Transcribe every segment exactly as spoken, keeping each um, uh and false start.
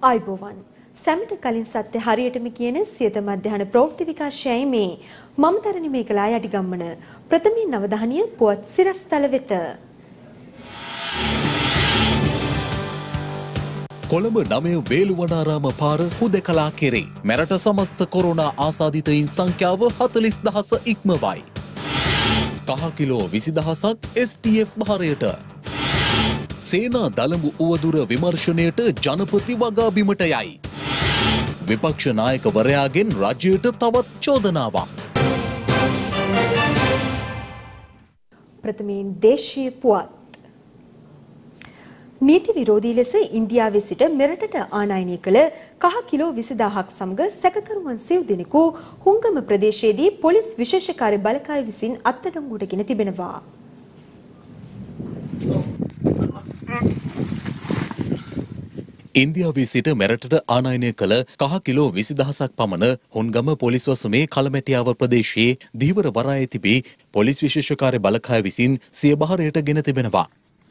ආයුබෝවන් සැමට කලින් සත්‍ය හරියටම කියන සියත මධ්‍යහන ප්‍රවෘත්ති විකාශයයි මේ මම තරණි මේකලා යටිගම්මන ප්‍රථමයෙන් අවධානය පුවත් සිරස්තල වෙත. කොළඹ නවය වේළුවනාරාම පාර හුදකලා කෙරේ මෙරට සමස්ත කොරෝනා ආසාදිතයින් සංඛ්‍යාව හතළිස් දහස ඉක්මවයි. කහ කිලෝ විසි දහසක් එස් ටී එෆ් භාරයට. සේනා දළඹු උවදුර විමර්ශනයට ජනපති වගා බිමට යයි. විපක්ෂ නායකවරයාගෙන් රජයට තවත් චෝදනාවක්. ප්‍රථමයෙන් දේශීය පුවත්. නීති විරෝධී ලෙස ඉන්දියාවේ සිට මෙරටට ආනයනය කළ කහ කිලෝ විසි දහසක් සමග සැකකරුවන් සිව් දෙනෙකු හුංගම ප්‍රදේශයේදී පොලිස් විශේෂකාර්ය බලකාය විසින් අත්අඩංගුවට ගෙන තිබෙනවා. ඉන්දියාවේ සිට මෙරටට ආනයනය කළ කහ කිලෝ විසි දහසක් පමණ හුන්ගම පොලිස් වසමේ කලමැටියාව ප්‍රදේශයේ දීවර වරායේ තිබී පොලිස් විශේෂකාර්ය බලකාය විසින් සිය බහරයට ගෙන තිබෙනවා.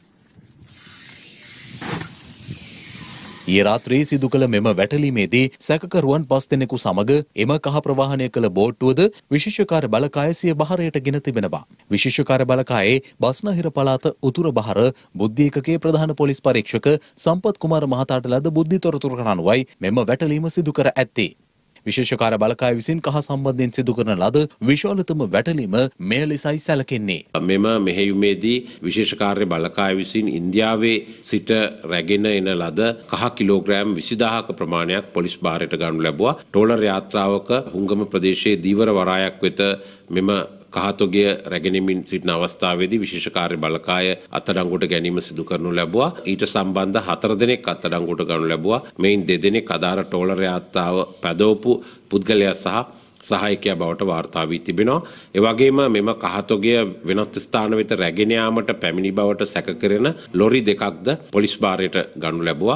ඊයේ රාත්‍රියේ සිදු කළ මෙම වැටලීමේදී සැකකරුවන් පස් දෙනෙකු සමග එම කහ ප්‍රවාහනය කළ බෝට්ටුවද විශේෂකාර්ය බලකාය සිය බහරයට ගෙන තිබෙනවා. විශේෂකාර්ය බලකායේ බස්නාහිර පළාත උතුර බහර බුද්ධි ඒකකයේ ප්‍රධාන පොලිස් පරීක්ෂක සම්පත් කුමාර මහතාට ලද බුද්ධි තොරතුරකට අනුවයි මෙම වැටලීම සිදු කර ඇත්තේ. විශේෂකාර්ය බලකාය විසින් කහ සම්බන්ධයෙන් සිදු කරන ලද විශාලතම වැටලීම මෙය ලෙසයි සැලකෙන්නේ. මෙම මෙහෙයුමේදී විශේෂකාර්ය බලකාය විසින් ඉන්දියාවේ සිට රැගෙන එන ලද කහ කිලෝග්‍රෑම් විසි දහසක ප්‍රමාණයක් පොලිස් භාරයට ගනු ලැබුවා. ටෝලර් යාත්‍රාවක හුංගම ප්‍රදේශයේ දීවර වරායක් වෙත මෙම කහතොගය රැගෙනමින් සිටින අවස්ථාවේදී විශේෂකාර්ය බලකාය අත්අඩංගුවට ගැනීම සිදු කරනු ලැබුවා. ඊට සම්බන්ධ හතර දෙනෙක් අත්අඩංගුවට ගනු ලැබුවා. මෙයින් දෙදෙනෙක් අදාළ ටෝලර් යාත්‍රාව පැදවපු පුද්ගලයා සහ සහායකයා බවට වාර්තා වී තිබෙනවා. ඒ වගේම මෙම කහතොගය වෙනත් ස්ථාන වෙත රැගෙන යාමට පැමිණි බවට සැක කෙරෙන ලොරි දෙකක්ද පොලිස් භාරයට ගනු ලැබුවා.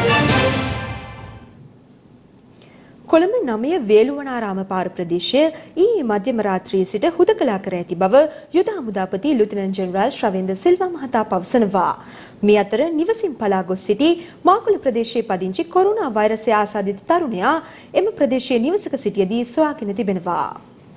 කොළඹ නවය වේළුවනාරාම පාර ප්‍රදේශය ඊයේ මධ්‍යම රාත්‍රියේ සිට හුදකලා කර ඇති බව යුද හමුදාපති ලුතිනන්ට් ජෙනරාල් ශ්‍රවේන්ද්‍ර සිල්වා මහතා පවසනවා. මේ අතර නිවසින් පලා ගොස් සිටි මාකුල ප්‍රදේශයේ පදිංචි කොරෝනා වෛරසය ආසාදිත තරුණයා එම ප්‍රදේශයේ නිවසක සිටියදී සොයාගෙන තිබෙනවා.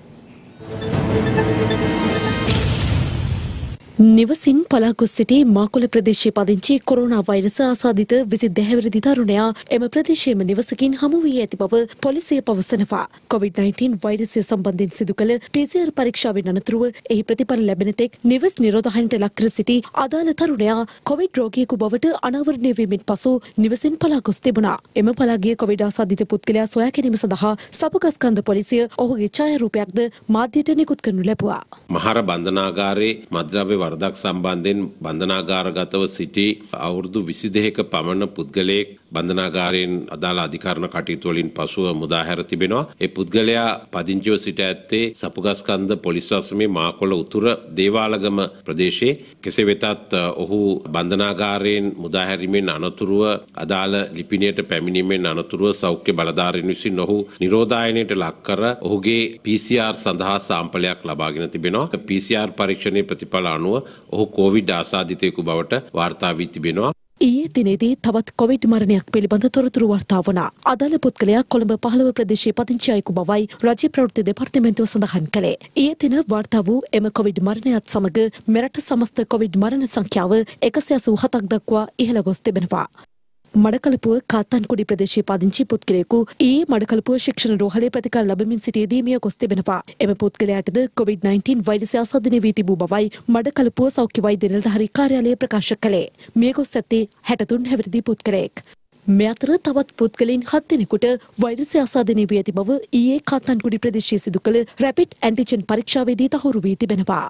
නිවසින් පලා ගොස් සිටි මාකුල ප්‍රදේශයේ පදිංචි කොරෝනා වෛරස ආසාදිත විසි දෙක හැවිරිදි තරුණයා එම ප්‍රදේශයේම නිවසකින් හමු වී ඇති බව පොලිසිය පවසනවා. කොවිඩ් නයින්ටීන් වෛරසය සම්බන්ධයෙන් සිදු කළ පී සී ආර් පරීක්ෂාවෙන් අනතුරුව එහි ප්‍රතිඵල ලැබෙන තෙක් නිවස් නිරෝධායනයට ලක් කර සිටි අදාළ තරුණයා කොවිඩ් රෝගියෙකු බවට අනාවරණය වීමෙන් පසු නිවසින් පලා ගොස් තිබුණා. එම පලා ගිය කොවිඩ් ආසාදිත පුද්ගලයා සොයා ගැනීම සඳහා සපුගස්කන්ධ පොලිසිය ඔහුගේ ඡායාරූපයක්ද මාධ්‍යයට නිකුත් කරනු ලැබුවා. මහර බන්ධනාගාරයේ මද්ද්‍රව්‍ය වරදක් සම්බන්ධයෙන් බන්ධනාගාරගතව සිටි අවුරුදු විසි දෙකක පමණ පුද්ගලයෙක් බන්ධනාගාරයෙන් අදාළ අධිකරණ කටයුතු වලින් පසුව මුදා හැර තිබෙනවා. ඒ පුද්ගලයා පදිංචිව සිට ඇත්තේ සපුගස්කන්ධ පොලිස් වසමේ මාකොළ උතුර දේවාලගම ප්‍රදේශයේ. කෙසේ වෙතත් ඔහු බන්ධනාගාරයෙන් මුදා හැරීමෙන් අනතුරුව අදාළ ලිපිණයට පැමිණීමෙන් අනතුරුව සෞඛ්‍ය බලධාරීන් විසින් ඔහු නිරෝධායනයට ලක් කර ඔහුගේ පී සී ආර් සඳහා සාම්පලයක් ලබාගෙන තිබෙනවා. පී සී ආර් පරීක්ෂණයේ ප්‍රතිඵල අනුව ඔහු කොවිඩ් ආසාදිතයෙකු බවට වාර්තා වී තිබෙනවා. ඊයේ දිනේදී තවත් කොවිඩ් මරණයක් පිළිබඳ තොරතුරු වාර්තා වුණා. අදාළ පුද්ගලයා කොළඹ පහළව ප්‍රදේශයේ පදිංචි අයෙකු බවයි රාජ්‍ය ප්‍රවෘත්ති දෙපාර්තමේන්තුව සඳහන් කළේ. ඊයේ දින වාර්තා වූ එම කොවිඩ් මරණයත් සමග මෙරට සමස්ත කොවිඩ් මරණ සංඛ්‍යාව එකසිය අසූ හතක් දක්වා ඉහළ ගොස් තිබෙනවා. මඩකලපුව කාත්තන්කුඩි ප්‍රදේශයේ පදිංචි පුද්ගලයෙකු ඊයේ මඩකලපුව ශික්ෂණ රෝහලේ ප්‍රතිකාර ලැබමින් සිටියේදී මිය ගොස් තිබෙනවා. එම පුද්ගලයාටද කොවිඩ් නයින්ටීන් වෛරසය ආසාදනය වී තිබූ බවයි මඩකලපුව සෞඛ්‍ය වෛද්‍ය නිලධාරී කාර්යාලය ප්‍රකාශ කළේ. මිය ගොස් ඇත්තේ හැට තුන් හැවිරිදි පුද්ගලයෙක්. මේ අතර තවත් පුද්ගලයන් හත් දෙනෙකුට වෛරසය ආසාදනය වී ඇති බව ඊයේ කාත්තන්කුඩි ප්‍රදේශයේ සිදු කළ රැපිඩ් ඇන්ටිජන් පරීක්ෂාවේදී තහවුරු වී තිබෙනවා.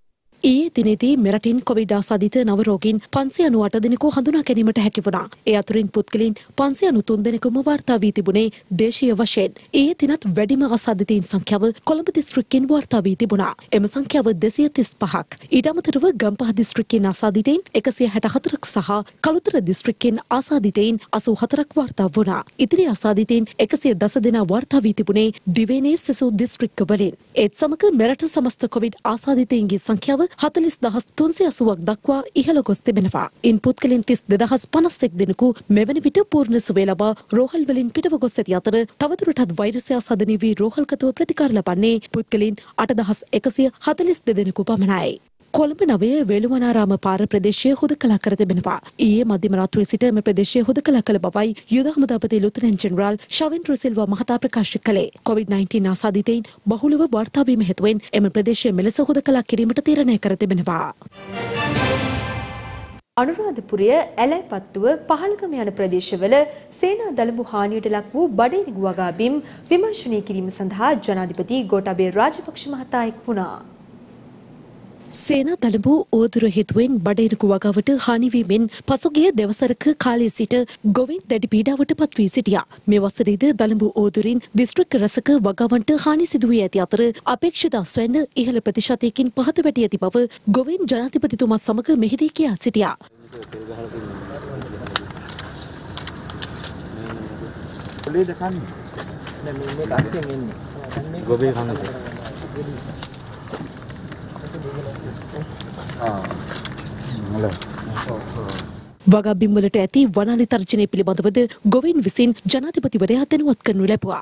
ඊයේ දිනේදී මෙරටින් කොවිඩ් ආසාදිත නව රෝගීන් පන්සිය අනූ අට දෙනෙකු හඳුනා ගැනීමට හැකි වුණා. ඒ අතුරින් පුද්ගලයන් පන්සිය අනූ තුන් දෙනෙකුම වාර්තා වී තිබුණේ දේශීය වශයෙන්. ඊයේ දිනත් වැඩිම ආසාදිතයින් සංඛ්‍යාව කොළඹ දිස්ත්‍රික්කයෙන් වාර්තා වී තිබුණා. එම සංඛ්‍යාව දෙසිය තිස් පහක්. ඊට අමතරව ගම්පහ දිස්ත්‍රික්කයෙන් ආසාදිතයින් එකසිය හැට හතරක් සහ කළුතර දිස්ත්‍රික්කයෙන් ආසාදිතයින් අසූ හතරක් වාර්තා වුණා. ඉතිරි ආසාදිතයින් එකසිය දස දෙනා වාර්තා වී තිබුණේ දිවයිනේ සෙසු දිස්ත්‍රික්කවලින්. ඒත් සමග මෙරට සමස්ත කොවිඩ් ආසාදිතයින්ගේ සංඛ්‍යාව හතළිස් දහස් තුන්සිය අසූවක් දක්වා ඉහළ ගොස් තිබෙනවා. ඉන් පුද්ගලයන් තිස් දෙදහස් පනස් එක් දෙනෙකු මෙවැනි විට පූර්ණ සුවය ලබා රෝහල් වලින් පිටව ගොස් ඇති අතර තවදුරටත් වෛරසය සදනී වී රෝහල්ගතව ප්‍රතිකාර ලබන්නේ පුද්ගලයන් අටදහස් එකසිය හතළිස් දෙදෙනෙකු පමණයි. කොළඹ නවයේ වේළුවනාරාම පාර ප්‍රදේශයේ හුදකලා කර තිබෙනවා. ඊයේ මධ්‍යම රාත්‍රියේ සිට එම ප්‍රදේශයේ හුදකලා කළ බවයි යුද හමුදාපති ලුතනන්ට් ජෙනරාල් ශවෙන්ද්‍ර සිල්වා මහතා ප්‍රකාශ කළේ. කොවිඩ් නයින්ටීන් ආසාදිතයින් බහුලව වාර්තා වීම හේතුවෙන් එම ප්‍රදේශයේ මෙලෙස හුදකලා කිරීමට තීරණය කර තිබෙනවා. අනුරාධපුරය ඇලෑපත්තුව පහළගම යන ප්‍රදේශවල සේනා දළඹු හානියට ලක් වූ බඩේනිගු වගා බිම් විමර්ශනය කිරීම සඳහා ජනාධිපති ගෝඨාභය රාජපක්ෂ මහතා එක් වුණා. සේනා දළඹු ඕදුර හේතුවෙන් බඩේනිගු වගාවට හානිවීමෙන් පසුගිය දෙවසරක කාලයේ සිට ගොවීන් දැඩි පීඩාවට පත් වී සිටියා. මේ වසරේද දළඹු ඕදුරින් දිස්ත්‍රික්ක රසක වගාවන්ට හානි සිදු වී ඇති අතර අපේක්ෂිත අස්වැන්න ඉහළ ප්‍රතිශතයකින් පහත වැටී ඇති බව ගොවීන් ජනාධිපතිතුමා සමග මෙහිදී කියා සිටියා. වගා බිම්වලට ඇති වනාලි තර්ජනය පිළිබඳවද ගොවීන් විසින් ජනාධිපතිවරයා දැනුවත් කරනු ලැබුවා.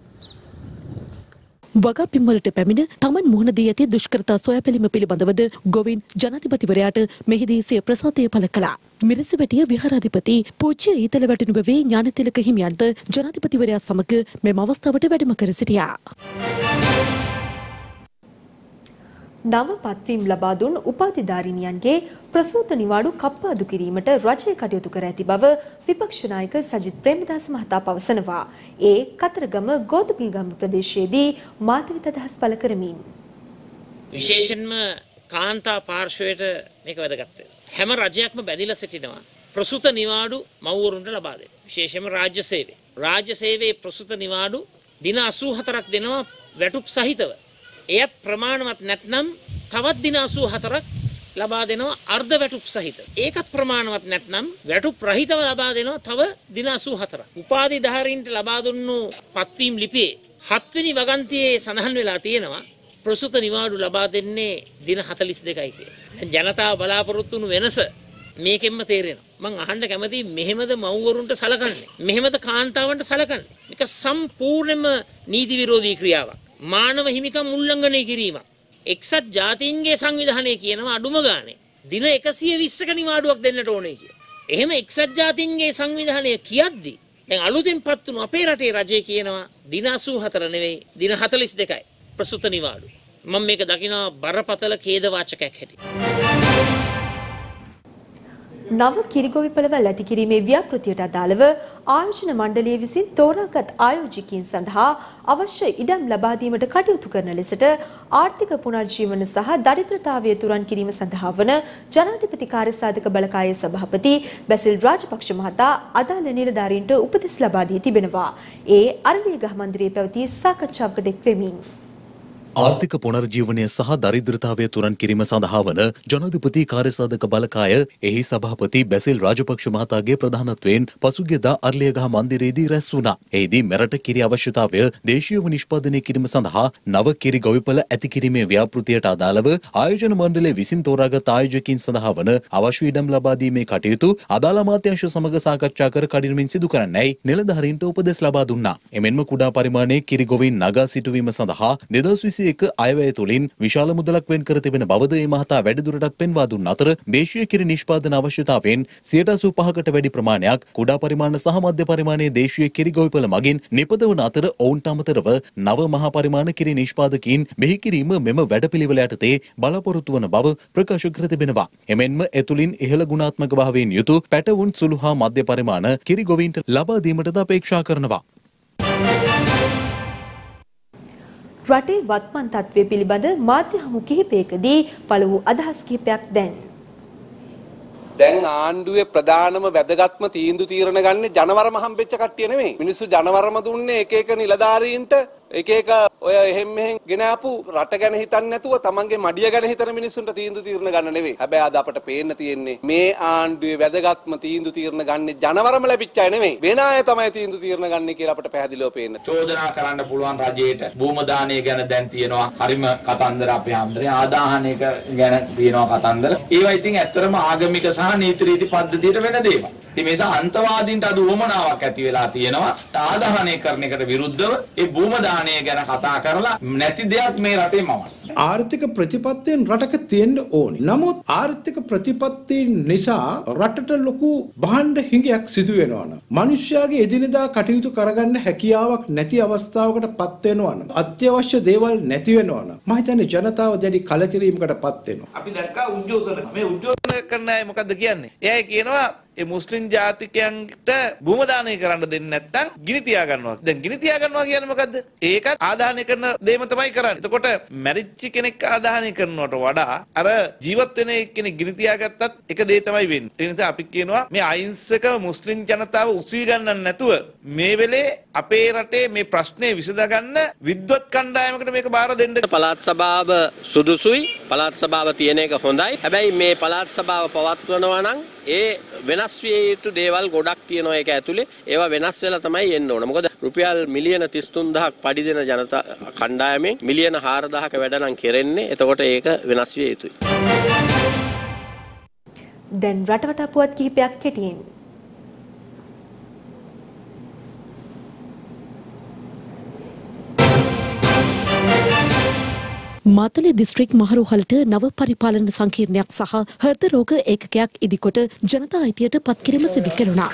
වගා බිම්වලට පැමිණ තමන් මුහුණ දී ඇති දුෂ්කරතා සොයා බැලීම පිළිබඳවද ගොවීන් ජනාධිපතිවරයාට මෙහිදී සිය ප්‍රසාදය පළ කළා. මිරිසවැටිය විහාරාධිපති පූජ්‍ය ඊතල වැටුණුවේ ඥානතිලක හිමියන්ට ජනාධිපතිවරයා සමග මෙම අවස්ථාවට වැඩම කර සිටියා. නව පත්වීම් ලබා දුන් උපාධිධාරිනියන්ගේ ප්‍රසූත නිවාඩු කප්පාදු කිරීමට රජය කටයුතු කර ඇති බව විපක්ෂ නායක සජිත් ප්‍රේමදාස මහතා පවසනවා. ඒ කතරගම ගෝතපිල්ගම ප්‍රදේශයේදී මාධ්‍යවිත අදහස් පළ කරමින් විශේෂයෙන්ම කාන්තා පාර්ශවයට මේක වැදගත් වෙනවා. හැම රජයක්ම බැඳිලා සිටිනවා ප්‍රසූත නිවාඩු මව්වරුන්ට ලබා දෙන්න. විශේෂයෙන්ම රාජ්‍ය සේවය. රාජ්‍ය සේවයේ ප්‍රසූත නිවාඩු දින අසූ හතරක් දෙනවා වැටුප් සහිතව. එයත් ප්‍රමාණවත් නැත්නම් තවත් දින අසූ හතරක් ලබා දෙනවා අර්ධ වැටුප් සහිත. ඒකත් ප්‍රමාණවත් නැත්නම් වැටුප් රහිතව ලබා දෙනවා තව දින අසූ හතරක්. උපාධිධාරීන්ට ලබා දුන්නු පත්වීම් ලිපියේ හත්වෙනි වගන්තියේ සඳහන් වෙලා තියෙනවා ප්‍රසූත නිවාඩු ලබා දෙන්නේ දින හතළිස් දෙකයි කියලා. දැන් ජනතාව බලාපොරොත්තු වුණු වෙනස මේකෙන්ම තේරෙනවා. මං අහන්න කැමතියි මෙහෙමද මව්වරුන්ට සලකන්නේ? මෙහෙමද කාන්තාවන්ට සලකන්නේ? මේක සම්පූර්ණයෙන්ම නීති විරෝධී ක්‍රියාවක්. මානව හිමිකම් උල්ලංඝනය කිරීමක්. එක්සත් ජාතීන්ගේ සංවිධානය කියනවා අඩුම ගානේ දින එකසිය විස්සක නිවාඩුවක් දෙන්නට ඕනේ කියලා. එහෙම එක්සත් ජාතීන්ගේ සංවිධානය කියද්දි දැන් අලුතෙන් පත් වුණු අපේ රටේ රජය කියනවා දින අසූ හතර නෙවෙයි දින හතළිස් දෙකයි ප්‍රසූත නිවාඩු. මම මේක දකිනවා බරපතල ඛේද වාචකයක් හැටියට. නව කිරිගොවිපළවල් ඇති කිරීමේ ව්‍යාපෘතියට අදාළව ආයෝජන මණ්ඩලය විසින් තෝරාගත් ආයෝජකයින් සඳහා අවශ්‍ය ඉඩම් ලබා දීමට කටයුතු කරන ලෙසට ආර්ථික පුනර්ජීවන සහ දරිද්‍රතාවය තුරන් කිරීම සඳහා වන ජනාධිපති කාර්යසාධක බලකායේ සභාපති බැසිල් රාජපක්ෂ මහතා අදාළ නිලධාරීන්ට උපදෙස් ලබා දී තිබෙනවා. ඒ අරලියගහ මන්දිරයේ පැවති සාකච්ඡාවකට එක් වෙමින් ආර්ථික පුනර්ජීවනය සහ දරිද්‍රතාවය තුරන් කිරීම සඳහා වන ජනාධිපති කාර්යසාධක බලකාය එහි සභාපති බැසිල් රාජපක්ෂ මහතාගේ ප්‍රධානත්වයෙන් පසුගියදා අර්ලියගහ මන්දිරයේදී රැස් වුණා. එහිදී මෙරට කිරි අවශ්‍යතාවය දේශීයව නිෂ්පාදනය කිරීම සඳහා නව කිරි ගොවිපළ ඇති කිරීමේ ව්‍යාපෘතියට අදාළව ආයෝජන මණ්ඩලය විසින් තෝරාගත් ආයෝජකයින් සඳහා වන අවශ්‍ය ඉඩම් ලබා දීමේ කටයුතු අදාළ අමාත්‍යාංශ සමග සාකච්ඡා කර කඩිනමින් සිදු කරන්නයි නිලධාරීන්ට උපදෙස් ලබා දුන්නා. එමෙන්ම කුඩා පරිමාණයේ කිරි ගොවීන් නගා සිටුවීම සඳහා දෙදහස් විසි එක අයවැය තුළින් විශාල මුදලක් වෙන් කර තිබෙන බවද මේ මහතා වැඩිදුරටත් පෙන්වා දුන් අතර දේශීය කිරි නිෂ්පාදන අවශ්‍යතාවයෙන් සියයට අසූ පහකට වැඩි ප්‍රමාණයක් කුඩා පරිමාණ සහ මධ්‍ය පරිමාණයේ දේශීය කිරි ගොවිපළ මගින් නිපදවන අතර ඔවුන්ට අමතරව නව මහා පරිමාණ කිරි නිෂ්පාදකයින් මෙහි කිරීම මෙම වැඩපිළිවෙල යටතේ බලාපොරොත්තු වන බව ප්‍රකාශ කර තිබෙනවා. එමෙන්ම එතුළින් ඉහළ ගුණාත්මක භාවයෙන් යුතු පැටවුන් සුළු හා මධ්‍ය පරිමාණ කිරි ගොවීන්ට ලබා දීමටද අපේක්ෂා කරනවා. රටේ වත්මන් තත්ත්වය පිළිබඳ මාධ්‍ය හමු කිහිපයකදී පළ වූ අදහස් කිහිපයක් දැන් දැන් ආණ්ඩුවේ ප්‍රධානම වැදගත්ම තීන්දුව තීරණ ගන්න ජනවරම හම්බෙච්ච කට්ටිය නෙමෙයි. මිනිස්සු ජනවරම දුන්නේ එක එක නිලධාරීන්ට එක එක ඔය එහෙම මෙහෙන් ගෙන ආපු රට ගැන හිතන්නේ නැතුව තමන්ගේ මඩිය ගැන හිතන මිනිස්සුන්ට තීන්දුව తీරන ගන්න නෙවෙයි. හැබැයි අද අපට පේන්න තියෙන්නේ මේ ආණ්ඩුවේ වැදගත්ම තීන්දුව తీරන ගන්නේ ජනවරම ලැබිච්ච අය නෙවෙයි. වෙන අය තමයි තීන්දුව తీරන ගන්නේ කියලා අපට පැහැදිලිව පේන්න. චෝදනා කරන්න පුළුවන් රජයට භූම දානය ගැන දැන් තියෙනවා හරිම කතන්දර අපේ හැමදෙරේ ආදාහනය ගැන තියෙනවා කතන්දර. ඒවා ඉතින් ඇත්තරම ආගමික සහ නීති රීති පද්ධතියට වෙන දේවල්. ඉතින් මේ නිසා අන්තවාදීන්ට අද උවමනාවක් ඇති වෙලා තියෙනවා ආදාහනය කරන එකට විරුද්ධව ඒ භූම දානය ගැන කතා කරලා නැති දෙයක් මේ රටේ මවන්න. ආර්ථික ප්‍රතිපත්තීන් රටක තියෙන්න ඕනේ. නමුත් ආර්ථික ප්‍රතිපත්තීන් නිසා රටට ලොකු භාණ්ඩ හිඟයක් සිදු වෙනවනම්, මිනිස්යාගේ එදිනෙදා කටයුතු කරගන්න හැකියාවක් නැති අවස්ථාවකට පත් වෙනවනම්, අත්‍යවශ්‍ය දේවල් නැති වෙනවනම්, මම හිතන්නේ ජනතාව දැඩි කලකිරීමකට පත් වෙනවා. අපි දැක්කා උද්යෝගන මේ උද්යෝගන කරන අය මොකද්ද කියන්නේ? එයා කියනවා ඒ මුස්ලිම් ජාතිකයන්ට භූම දානය කරන්න දෙන්නේ නැත්නම් ගිනි තියා ගන්නවා. දැන් ගිනි තියා ගන්නවා කියන්නේ මොකද්ද? ඒකත් ආදාහනය කරන දේම තමයි කරන්නේ. එතකොට මැරිච්ච කෙනෙක් ආදාහනය කරනවට වඩා අර ජීවත් වෙන කෙනෙක් ගිනි තියාගත්තත් එක දේ තමයි වෙන්නේ. ඒ නිසා අපි කියනවා මේ අහිංසක මුස්ලිම් ජනතාව උසී ගන්නන්න නැතුව මේ වෙලේ අපේ රටේ මේ ප්‍රශ්නේ විසඳ ගන්න විද්වත් කණ්ඩායමකට මේක බාර දෙන්න. පළාත් සභාව සුදුසුයි. පළාත් සභාව තියෙන එක හොඳයි. හැබැයි මේ පළාත් සභාව පවත්වනවා නම් ඒ වෙනස් විය යුතු දේවල් ගොඩක් තියෙනවා ඒක ඇතුලේ. ඒවා වෙනස් වෙලා තමයි එන්න ඕන. මොකද රුපියල් මිලියන තිස් තුන් දහසක් පඩි දෙන ජනතා කණ්ඩායමෙන් මිලියන හාර දහසක වැඩ නම් කෙරෙන්නේ. එතකොට ඒක වෙනස් විය යුතුයි. දැන් රටවටා පුවත් කිහිපයක් කෙටියෙන්. මාතලේ දිස්ත්‍රික් මහරෝහලට නව පරිපාලන සංකීර්ණයක් සහ හෘද රෝග ඒකකයක් ඉදිකොට ජනතා අයිතියට පත් කිරීම සිදු කෙරුණා.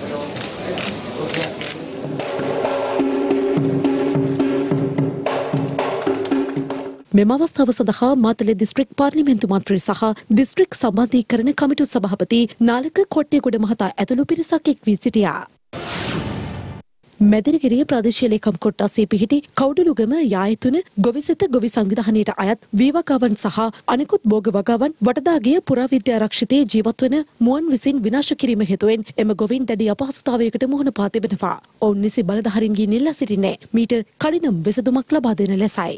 මෙම අවස්ථාව සඳහා මාතලේ දිස්ත්‍රික් පාර්ලිමේන්තු මන්ත්‍රී සහ දිස්ත්‍රික් සම්බන්ධීකරණ කමිටු සභාපති නාලක කොට්ටේගොඩ මහතා ඇතුළු පිරිසක් එක් වී සිටියා. මැදිරිගිරිය ප්‍රාදේශීය ලේකම් කොට්ටාසේ පිහිටි කවුඩලුගම යායතුන ගොවිසෙත ගොවි සංවිධානයට අයත් වීවගාවන් සහ අනෙකුත් භෝග වගාවන් වටදාගේ පුරාවිද්‍යා ආරක්ෂිතයේ ජීවත් වන මුවන් විසින් විනාශ කිරීම හේතුවෙන් එම ගොවීන් දැඩි අපහසුතාවයකට මුහුණ පා තිබෙනවා. ඔවුන් නිසි බලධාරීන්ගෙන් ඉල්ලා සිටින්නේ මීට කඩිනම් විසඳුමක් ලබා දෙන ලෙසයි.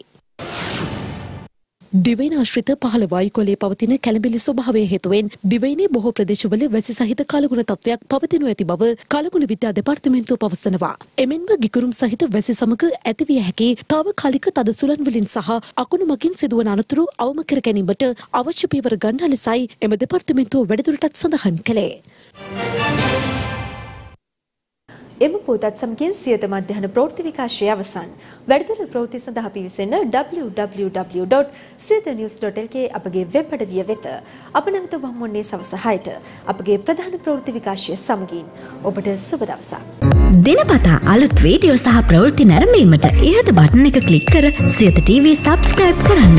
දිවයින ආශ්‍රිත පහළ වායුකොලේ පවතින කැළඹිලි ස්වභාවය හේතුවෙන් දිවයිනේ බොහෝ ප්‍රදේශවල වැසි සහිත කලගුණ තත්ත්වයක් පවතිනු ඇති බව කලගුණ විද්‍යා දෙපාර්තමේන්තුව පවසනවා. එමෙන්ම ගිගුරුම් සහිත වැසි සමග ඇතිවිය හැකි තාවකාලික තද සුළං වලින් සහ අකුණු මගින් සිදුවන අනතුරු අවම කර ගැනීමට අවශ්‍ය පියවර ගන්නා ලෙසයි එම දෙපාර්තමේන්තුව වැඩිදුරටත් සඳහන් කළේ. එම පුවතත් සමගින් සියත මධ්‍යහන ප්‍රවෘත්ති විකාශය අවසන්. වැඩිදුර ප්‍රවෘත්ති සඳහා පිවිසෙන්න w w w dot siyatha news dot l k අපගේ වෙබ් අඩවිය වෙත. අප නැවත වම්මුන්නේ සවස හයට අපගේ ප්‍රධාන ප්‍රවෘත්ති විකාශය සමගින්. ඔබට සුබ දවසක්. දිනපතා අලුත් වීඩියෝ සහ ප්‍රවෘත්ති නැරඹීමට ඉහත බටන් එක ක්ලික් කර සියත ටීවී සබ්ස්ක්‍රයිබ් කරන්න.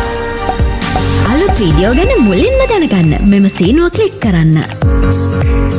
අලුත් වීඩියෝ ගැන මුලින්ම දැනගන්න මෙම සීනුව ක්ලික් කරන්න.